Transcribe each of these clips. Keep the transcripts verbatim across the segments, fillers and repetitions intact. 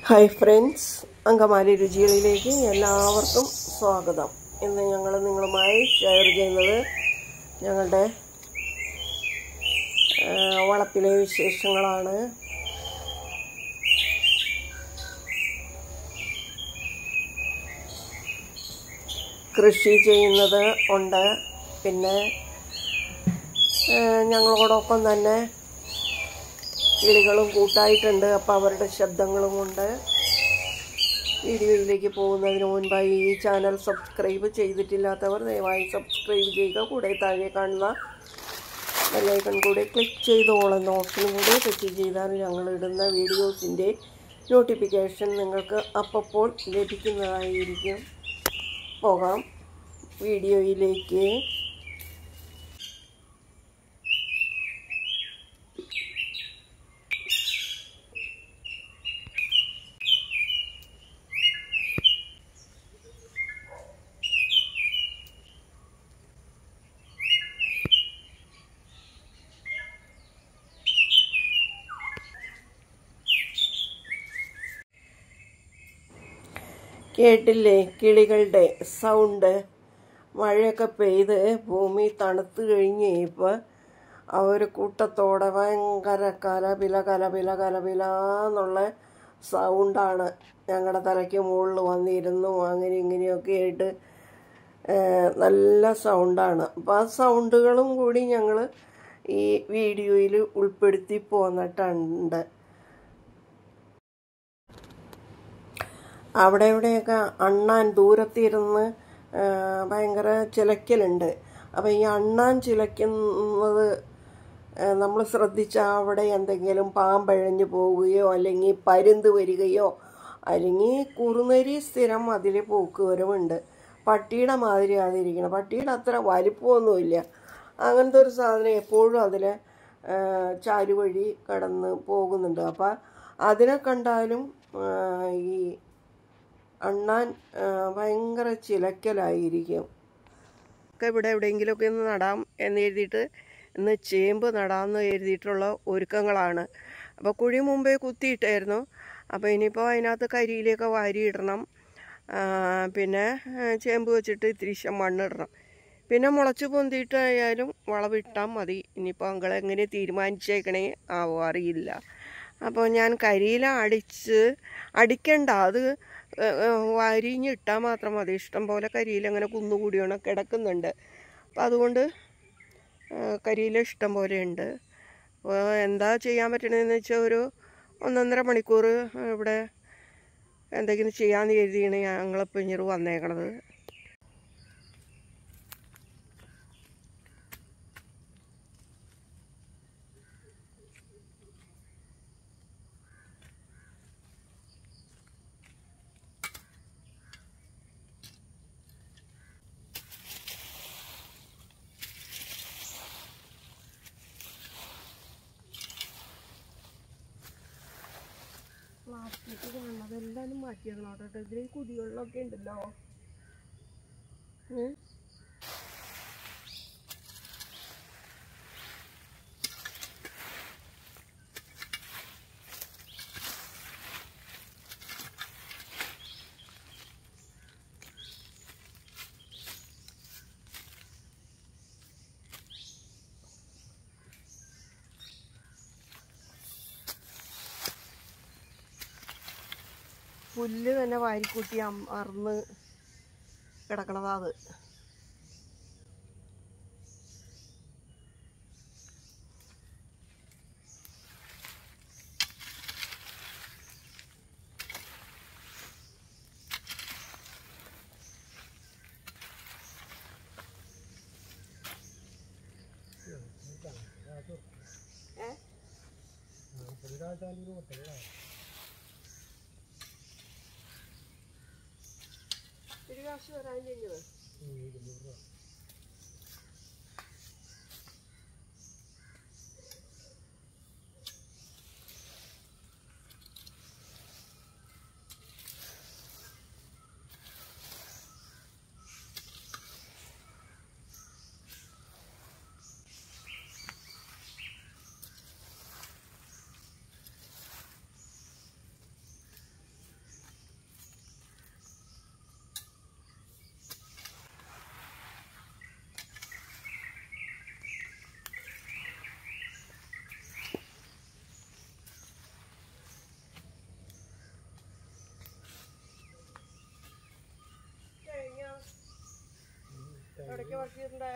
Hi friends, Angamaly രുചികളിലേക്ക് എല്ലാവർക്കും സ്വാഗതം. ഇന്ന് ഞങ്ങൾ നിങ്ങളുമായി ഷെയർ ചെയ്യുന്നത് ഞങ്ങളുടെ വളപ്പിലെ വിശേഷങ്ങളാണ്. കൃഷി ചെയ്യുന്നത് ഉണ്ട്. പിന്നെ ഞങ്ങളോടൊപ്പം തന്നെ കിളികളും കൂട്ടായിട്ടുണ്ട്. അപ്പോൾ അവരുടെ ശബ്ദങ്ങളും കൊണ്ട് വീഡിയോയിലേക്ക് പോകുന്നതിന് മുൻപായി ഈ ചാനൽ സബ്സ്ക്രൈബ് ചെയ്തിട്ടില്ലാത്തവർ ദയവായി സബ്സ്ക്രൈബ് ചെയ്യുക. കൂടെ താഴെ കാണുന്ന ബെല്ലൈക്കൺ കൂടെ ക്ലിക്ക് ചെയ്തോളുന്ന ഓപ്ഷനും കൂടെ ക്ലിക്ക് ചെയ്താൽ ഞങ്ങളിടുന്ന വീഡിയോസിൻ്റെ നോട്ടിഫിക്കേഷൻ നിങ്ങൾക്ക് അപ്പോൾ ലഭിക്കുന്നതായിരിക്കും. പോകാം വീഡിയോയിലേക്ക്. കേട്ടില്ലേ കിളികളുടെ സൗണ്ട്? മഴയൊക്കെ പെയ്ത് ഭൂമി തണുത്ത് കഴിഞ്ഞ് ഇപ്പോൾ അവർ കൂട്ടത്തോടെ ഭയങ്കര കലപില കലപില കലപില എന്നുള്ള സൗണ്ടാണ് ഞങ്ങളുടെ തലയ്ക്ക് മുകളിൽ വന്നിരുന്നു. അങ്ങനെ ഇങ്ങനെയൊക്കെ ആയിട്ട് നല്ല സൗണ്ടാണ്. അപ്പോൾ ആ സൗണ്ടുകളും കൂടി ഞങ്ങൾ ഈ വീഡിയോയിൽ ഉൾപ്പെടുത്തി പോന്നിട്ടുണ്ട്. അവിടെ ഇവിടെയൊക്കെ അണ്ണാൻ ദൂരത്തിരുന്ന് ഭയങ്കര ചിലയ്ക്കലുണ്ട്. അപ്പോൾ ഈ അണ്ണാൻ ചിലയ്ക്കുന്നത് നമ്മൾ ശ്രദ്ധിച്ചാൽ അവിടെ എന്തെങ്കിലും പാമ്പഴഞ്ഞു പോവുകയോ അല്ലെങ്കിൽ പരുന്ത് വരികയോ അല്ലെങ്കിൽ കുറുനരി സ്ഥിരം അതിൽ പോക്ക് വരവുണ്ട്. പട്ടിയുടെ മാതിരി അതിരിക്കണം. പട്ടിയുടെ അത്ര വലിപ്പമൊന്നുമില്ല. അങ്ങനത്തെ ഒരു സാധനം എപ്പോഴും അതിൽ ചാരുവഴി കടന്ന് പോകുന്നുണ്ട്. അപ്പം അതിനെ കണ്ടാലും ഈ അണ്ണാൻ ഭയങ്കര ചിലക്കലായിരിക്കും. ഒക്കെ ഇവിടെ എവിടെയെങ്കിലുമൊക്കെ ഒന്ന് നടാം എന്ന് എഴുതിയിട്ട് ഇന്ന് ചേമ്പ് നടാമെന്ന് എഴുതിയിട്ടുള്ള ഒരുക്കങ്ങളാണ്. അപ്പോൾ കുഴി മുമ്പേ കുത്തിയിട്ടായിരുന്നു. അപ്പോൾ ഇനിയിപ്പോൾ അതിനകത്ത് കരിയിലൊക്കെ വാരിയിടണം. പിന്നെ ചേമ്പ് വെച്ചിട്ട് ഇത്തിരി മണ്ണിടണം. പിന്നെ മുളച്ച് പൊന്തിയിട്ടായാലും വളവിട്ടാൽ മതി. ഇനിയിപ്പോൾ അങ്ങളെങ്ങനെ തീരുമാനിച്ചേക്കണേ ആവോ അറിയില്ല. അപ്പോൾ ഞാൻ കരിയില അടിച്ച് അടിക്കണ്ട, അത് വരിഞ്ഞിട്ടാൽ മാത്രം മതി. ഇഷ്ടം പോലെ കരിയില അങ്ങനെ കുന്നുകൂടിയാണ് കിടക്കുന്നുണ്ട്. അപ്പം അതുകൊണ്ട് കരിയില ഇഷ്ടം പോലെ ഉണ്ട്. അപ്പോൾ എന്താ ചെയ്യാൻ പറ്റണതെന്ന് വെച്ചാൽ ഒരു ഒന്നൊന്നര മണിക്കൂർ ഇവിടെ എന്തെങ്കിലും ചെയ്യാമെന്ന് കരുതിയാണ് ഞങ്ങളിപ്പോൾ ഇഞ്ഞിറ് വന്നേക്കണത്. പ്ലാസ്റ്റിക് കാണണം, അതെല്ലാവരും മാറ്റിയേക്കണം കേട്ടോ. ഇതിൽ കുടിവെള്ളമൊക്കെ ഉണ്ടല്ലോ. പുല്ല് തന്നെ വാരിക്കൂട്ടി അറന്ന് കിടക്കണതാ അത്. ഒരു കാശ് വരാൻ കഴിഞ്ഞത് പറ്റിയിട്ടുണ്ടേ?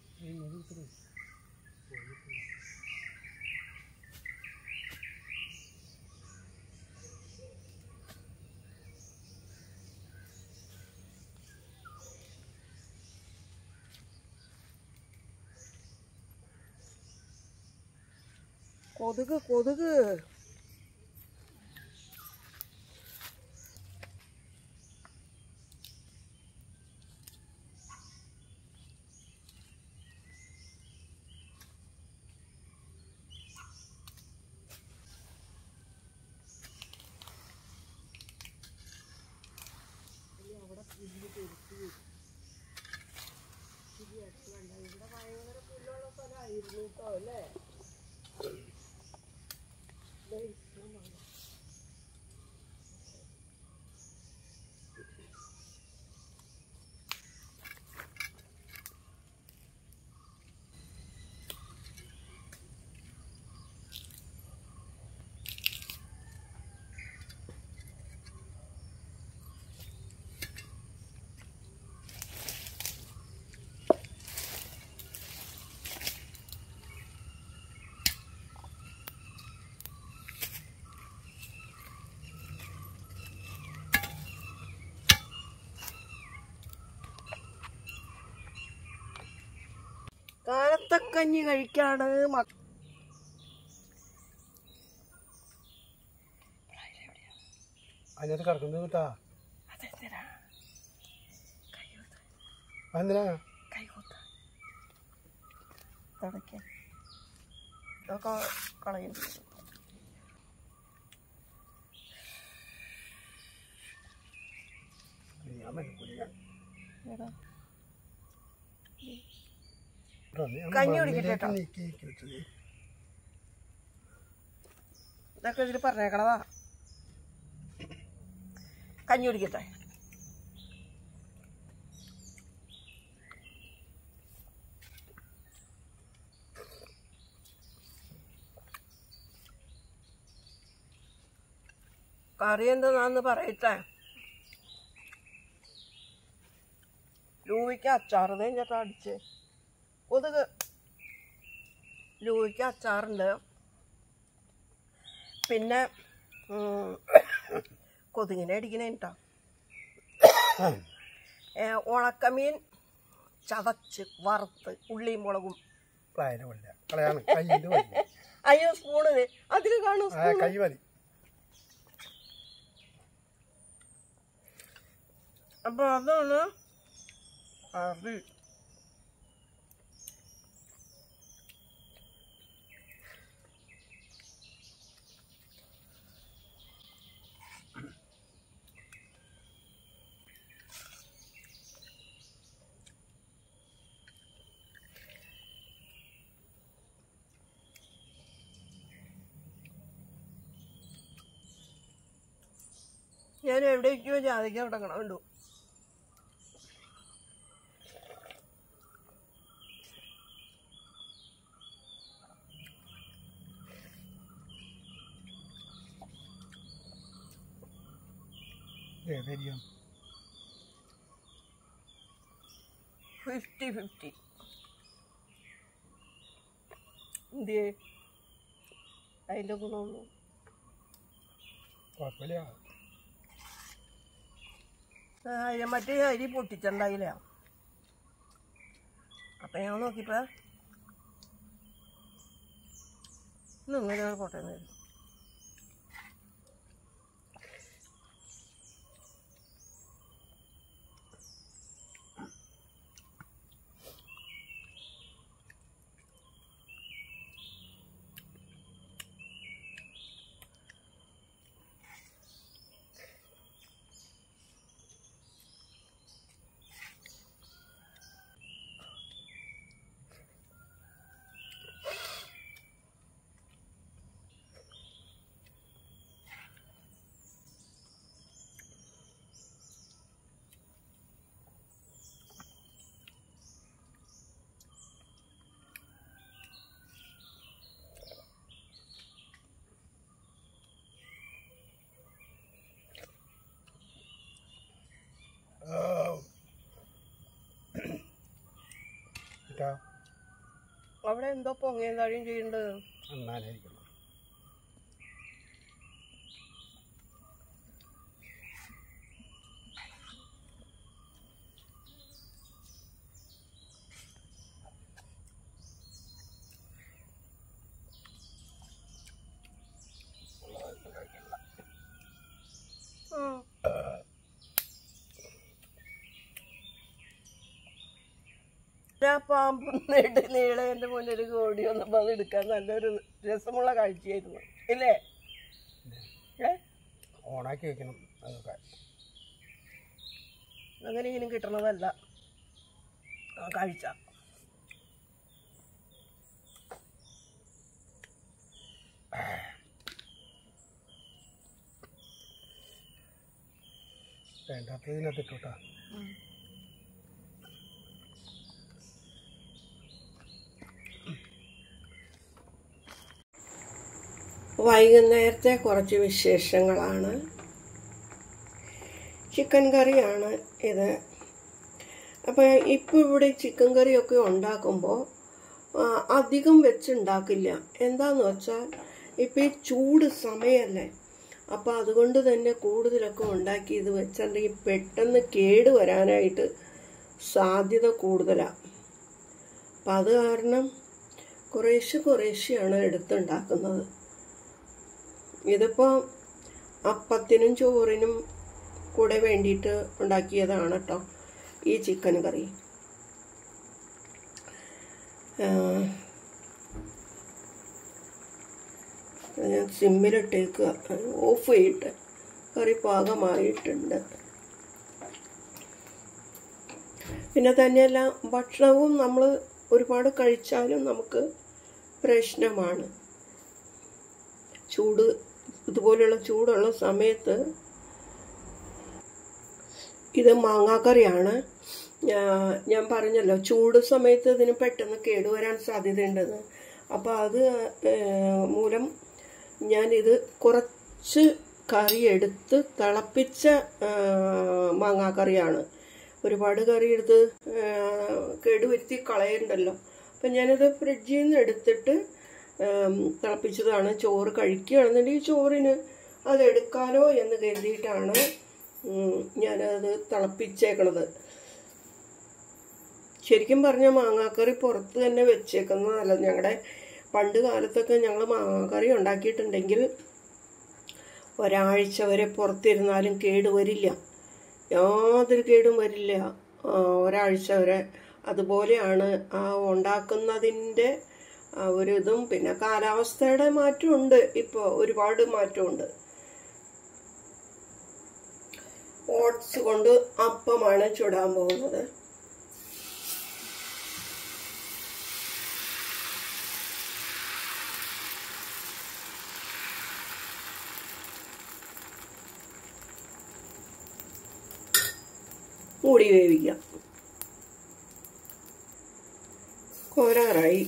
കൊതുക് കൊതുക് അവിടെ പുല്ല് പെരുത്ത് ഇവിടെ ഭയങ്കര പുല്ലുള്ള സ്ഥലമായിരുന്നു കേട്ടോ അല്ലേ? കാലത്തക്കഞ്ഞി കഴിക്കാണ് മക്ക. അതിനകത്ത് കിടക്കുന്നത് കേട്ടാ. അതെന്തിനാ അതെന്തിനാ കൈകൂത്ത തുടയ്ക്കാൻ ഇതൊക്കെ കളയും. കഞ്ഞി കുടിക്കട്ടെ. ഇതൊക്കെ ഇതിൽ പറഞ്ഞേക്കണതാ. കഞ്ഞി കുടിക്കട്ടെ. കറി എന്താന്ന് പറയട്ടെ. ലൂവിക്ക് അച്ചാറ് ചേട്ടാ അടിച്ച്. കൊതുക് ലൂവിക്ക് അച്ചാറുണ്ട്. പിന്നെ കൊതുകിനെ അടിക്കണേ കേട്ടോ. ഉണക്കമീൻ ചതച്ച് വറുത്ത് ഉള്ളിയും മുളകും. അയ്യോ സ്പൂണ് അതിൽ കാണും. അപ്പൊ അതാണ് കറി. ഞാൻ എവിടേക്കോ ജാതിക്ക തുടങ്ങണം കണ്ടു. ഫിഫ്റ്റി ഫിഫ്റ്റി എന്തേ അതിൻ്റെ ഗുണമൊന്നും കുഴപ്പമില്ല. മറ്റേ അരി പൊട്ടിച്ചുണ്ടായില്ല. അപ്പം ഞാൻ നോക്കിയപ്പോൾ നിങ്ങൾ പൊട്ടേന്ന് വരും. എന്നിട്ടാ അവിടെ എന്തോ പൊങ്ങയും താഴെയും ചെയ്യേണ്ടത് അണ്ണാനായിരിക്കണം. പാമ്പ് നെട്ട് നീളെ എൻ്റെ മുന്നിൽ ഓടി വന്നപ്പോൾ അത് എടുക്കാൻ നല്ലൊരു രസമുള്ള കാഴ്ചയായിരുന്നു ഇല്ലേ? ഏ ഓണാക്കി വെക്കണം. അതൊക്കെ അങ്ങനെ ഇങ്ങനെ കിട്ടണതല്ല ആ കാഴ്ച. വേണ്ടാത്തതിനകത്ത് ഇട്ടോട്ടാ. വൈകുന്നേരത്തെ കുറച്ച് വിശേഷങ്ങളാണ്. ചിക്കൻ കറിയാണ് ഇത്. അപ്പോൾ ഇപ്പോൾ ഇവിടെ ചിക്കൻ കറിയൊക്കെ ഉണ്ടാക്കുമ്പോൾ അധികം വെച്ചുണ്ടാക്കില്ല. എന്താന്ന് വെച്ചാൽ ഇപ്പോൾ ഈ ചൂട് സമയമല്ലേ, അപ്പോൾ അതുകൊണ്ട് തന്നെ കൂടുതലൊക്കെ ഉണ്ടാക്കി ഇത് വെച്ചിട്ടുണ്ടെങ്കിൽ പെട്ടെന്ന് കേട് വരാനായിട്ട് സാധ്യത കൂടുതലാണ്. അപ്പം അത് കാരണം കുറേശ്ശെ കുറേശ്ശെയാണ് എടുത്തുണ്ടാക്കുന്നത്. ഇതിപ്പോൾ അപ്പത്തിനും ചോറിനും കൂടെ വേണ്ടിയിട്ട് ഉണ്ടാക്കിയതാണ് കേട്ടോ ഈ ചിക്കൻ കറി. ഞാൻ സിമ്മിലിട്ടേക്കുക, ഓഫ് ചെയ്തിട്ട് കറി പാകമായിട്ടുണ്ട്. പിന്നെ തന്നെയല്ല, ഭക്ഷണവും നമ്മൾ ഒരുപാട് കഴിച്ചാലും നമുക്ക് പ്രശ്നമാണ്. ചൂട് ഇതുപോലെയുള്ള ചൂടുള്ള സമയത്ത് ഇത് മാങ്ങാക്കറിയാണ്. ഞാൻ പറഞ്ഞല്ലോ ചൂട് സമയത്ത് ഇതിന് പെട്ടെന്ന് കേടുവരാൻ സാധ്യതയുണ്ടെന്ന്. അപ്പോൾ അത് മൂലം ഞാനിത് കുറച്ച് കറി എടുത്ത് തിളപ്പിച്ച മാങ്ങാക്കറിയാണ്. ഒരുപാട് കറി എടുത്ത് കേടുവരുത്തി കളയണ്ടല്ലോ. അപ്പം ഞാനിത് ഫ്രിഡ്ജിൽ നിന്ന് എടുത്തിട്ട് തിളപ്പിച്ചതാണ്. ചോറ് കഴിക്കുകയാണെന്നുണ്ടെങ്കിൽ ചോറിന് അതെടുക്കാലോ എന്ന് കരുതിയിട്ടാണ് ഞാനത് തിളപ്പിച്ചേക്കണത്. ശരിക്കും പറഞ്ഞാൽ മാങ്ങാക്കറി പുറത്ത് തന്നെ വെച്ചേക്കുന്നതല്ല. ഞങ്ങളുടെ പണ്ട് കാലത്തൊക്കെ ഞങ്ങൾ മാങ്ങാക്കറി ഉണ്ടാക്കിയിട്ടുണ്ടെങ്കിൽ ഒരാഴ്ച വരെ പുറത്തിരുന്നാലും കേടുവരില്ല, യാതൊരു കേടും വരില്ല. ഒരാഴ്ച വരെ അതുപോലെയാണ് ആ ഉണ്ടാക്കുന്നതിൻ്റെ ഒരു ഇതും. പിന്നെ കാലാവസ്ഥയുടെ മാറ്റമുണ്ട്, ഇപ്പോൾ ഒരുപാട് മാറ്റമുണ്ട്. ഓട്സ് കൊണ്ട് അപ്പമാണ് ചുടാൻ പോകുന്നത്. മൂടി വേവിക്കാം. കോരാറായി.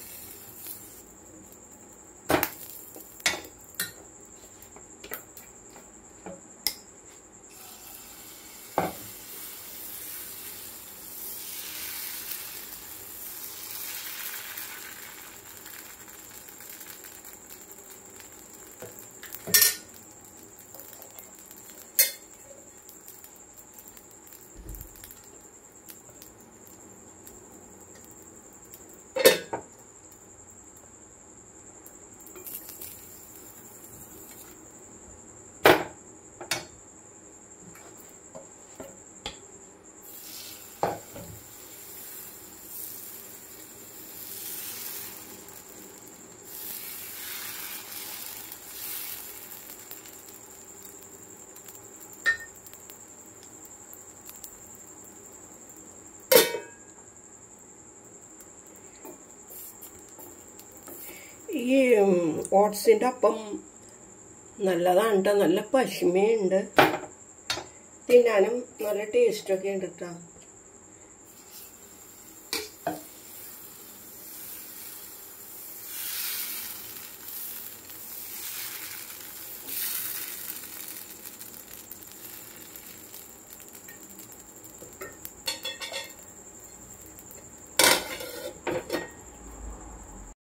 ഈ ഓട്സിൻ്റെ അപ്പം നല്ലതാണ് കേട്ടോ, നല്ല പശിമയുണ്ട്, തിന്നാനും നല്ല ടേസ്റ്റൊക്കെ ഉണ്ട് കേട്ടോ.